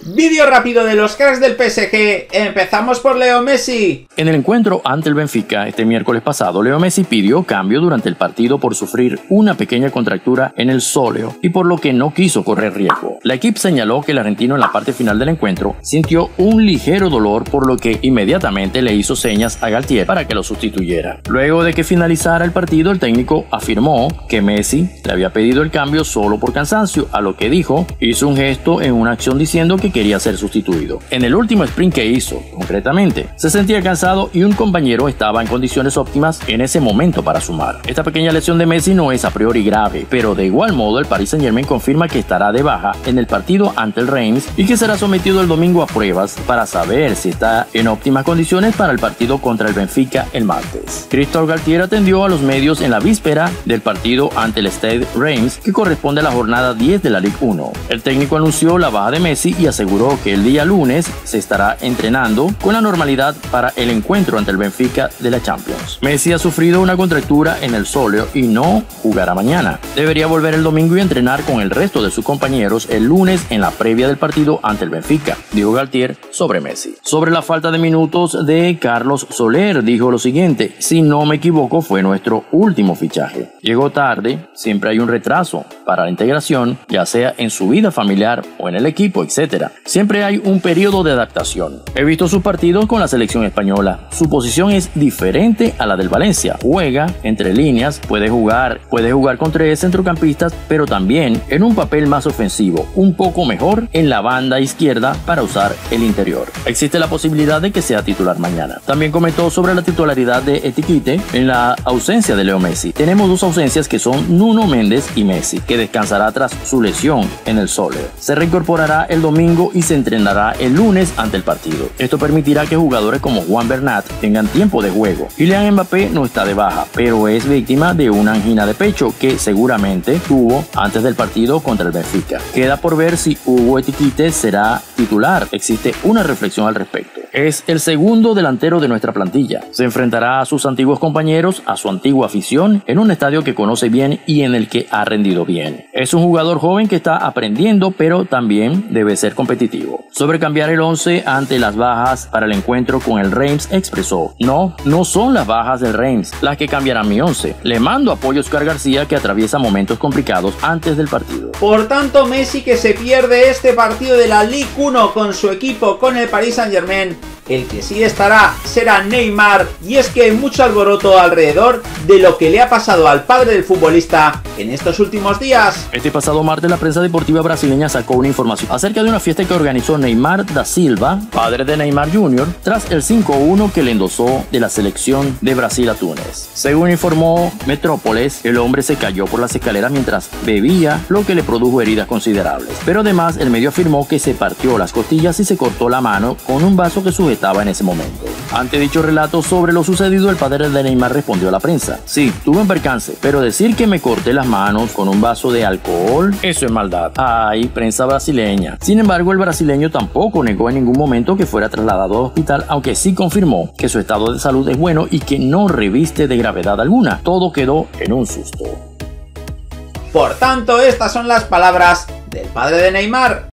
Vídeo rápido de los cracks del PSG. Empezamos por Leo Messi. En el encuentro ante el Benfica este miércoles pasado, Leo Messi pidió cambio durante el partido por sufrir una pequeña contractura en el sóleo y por lo que no quiso correr riesgo. La equipe señaló que el argentino en la parte final del encuentro sintió un ligero dolor, por lo que inmediatamente le hizo señas a Galtier para que lo sustituyera. Luego de que finalizara el partido, el técnico afirmó que Messi le había pedido el cambio solo por cansancio, a lo que dijo, hizo un gesto en una acción diciendo que quería ser sustituido. En el último sprint que hizo, concretamente, se sentía cansado y un compañero estaba en condiciones óptimas en ese momento para sumar. Esta pequeña lesión de Messi no es a priori grave, pero de igual modo el Paris Saint-Germain confirma que estará de baja en el partido ante el Reims y que será sometido el domingo a pruebas para saber si está en óptimas condiciones para el partido contra el Benfica el martes. Christophe Galtier atendió a los medios en la víspera del partido ante el Stade Reims, que corresponde a la jornada 10 de la Ligue 1. El técnico anunció la baja de Messi y aseguró que el día lunes se estará entrenando con la normalidad para el encuentro ante el Benfica de la Champions. Messi ha sufrido una contractura en el sóleo y no jugará mañana. Debería volver el domingo y entrenar con el resto de sus compañeros el lunes en la previa del partido ante el Benfica, dijo Galtier sobre Messi. Sobre la falta de minutos de Carlos Soler, dijo lo siguiente: si no me equivoco, fue nuestro último fichaje. Llegó tarde, siempre hay un retraso para la integración, ya sea en su vida familiar o en el equipo, etc. Siempre hay un periodo de adaptación. He visto sus partidos con la selección española. Su posición es diferente a la del Valencia. Juega entre líneas, puede jugar con tres centrocampistas, pero también en un papel más ofensivo, un poco mejor en la banda izquierda para usar el interior. Existe la posibilidad de que sea titular mañana. También comentó sobre la titularidad de Etiquette en la ausencia de Leo Messi. Tenemos dos ausencias que son Nuno Méndez y Messi, que descansará tras su lesión en el sóleo. Se reincorporará el domingo y se entrenará el lunes ante el partido. Esto permitirá que jugadores como Juan Bernat tengan tiempo de juego. Kylian Mbappé no está de baja, pero es víctima de una angina de pecho que seguramente tuvo antes del partido contra el Benfica. Queda por ver si Hugo Etiquette será titular. Existe una reflexión al respecto. Es el segundo delantero de nuestra plantilla. Se enfrentará a sus antiguos compañeros, a su antigua afición, en un estadio que conoce bien y en el que ha rendido bien. Es un jugador joven que está aprendiendo, pero también debe ser competitivo. Sobre cambiar el 11 ante las bajas para el encuentro con el Reims, expresó: no son las bajas del Reims las que cambiarán mi 11. Le mando apoyo a Oscar García, que atraviesa momentos complicados antes del partido. Por tanto, Messi, que se pierde este partido de la Ligue 1 con su equipo, con el Paris Saint-Germain. El que sí estará será Neymar, y es que hay mucho alboroto alrededor de lo que le ha pasado al padre del futbolista en estos últimos días. Este pasado martes la prensa deportiva brasileña sacó una información acerca de una fiesta que organizó Neymar da Silva, padre de Neymar Jr., tras el 5-1 que le endosó de la selección de Brasil a Túnez. Según informó Metrópolis, el hombre se cayó por las escaleras mientras bebía, lo que le produjo heridas considerables. Pero además el medio afirmó que se partió las costillas y se cortó la mano con un vaso que sujetaba en ese momento. Ante dicho relato sobre lo sucedido, el padre de Neymar respondió a la prensa: sí, tuve un percance, pero decir que me corté las manos con un vaso de alcohol, eso es maldad. Ay, prensa brasileña. Sin embargo, el brasileño tampoco negó en ningún momento que fuera trasladado al hospital, aunque sí confirmó que su estado de salud es bueno y que no reviste de gravedad alguna. Todo quedó en un susto. Por tanto, estas son las palabras del padre de Neymar.